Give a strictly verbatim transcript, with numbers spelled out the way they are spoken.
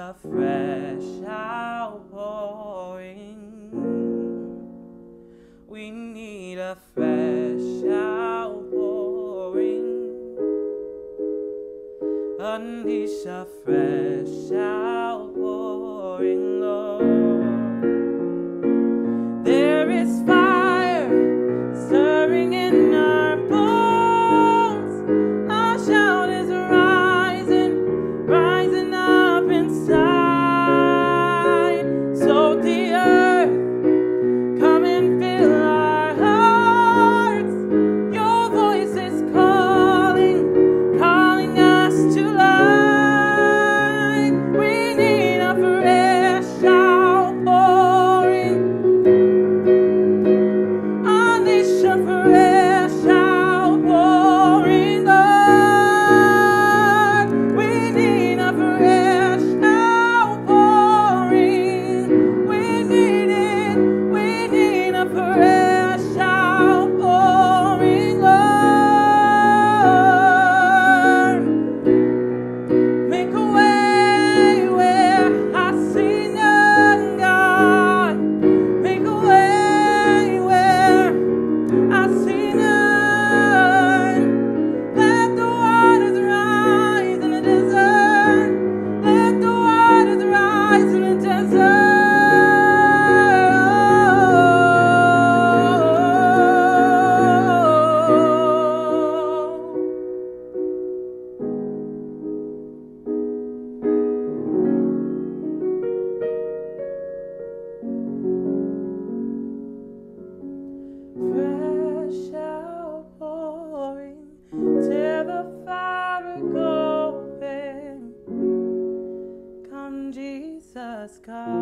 a fresh outpouring. We need a fresh outpouring. Unleash a fresh outpouring, Lord. There is fire stirring in our bones. Our shout is rising, rising up inside. So the earth, come and fill our hearts. Your voice is calling, calling us to life. We need a fresh outpouring. Unleash a fresh outpouring, Lord. We need a fresh outpouring. We need it. We need a fresh outpouring, Lord. Make a way where I see none, God. Make a way where I see none. Let the waters rise in the desert. Let the waters rise in the desert. Fresh outpouring, tear the fabric open. Come, Jesus, come.